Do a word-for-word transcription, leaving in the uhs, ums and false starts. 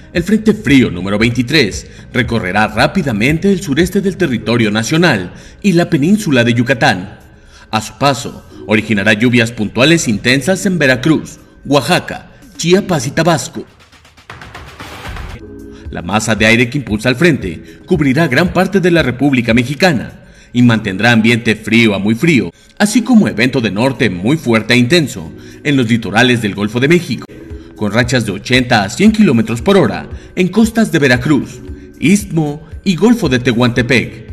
El Frente Frío número veintitrés recorrerá rápidamente el sureste del territorio nacional y la península de Yucatán. A su paso, originará lluvias puntuales intensas en Veracruz, Oaxaca, Chiapas y Tabasco. La masa de aire que impulsa el frente cubrirá gran parte de la República Mexicana y mantendrá ambiente frío a muy frío, así como evento de norte muy fuerte e intenso en los litorales del Golfo de México, con rachas de ochenta a cien kilómetros por hora en costas de Veracruz, Istmo y Golfo de Tehuantepec.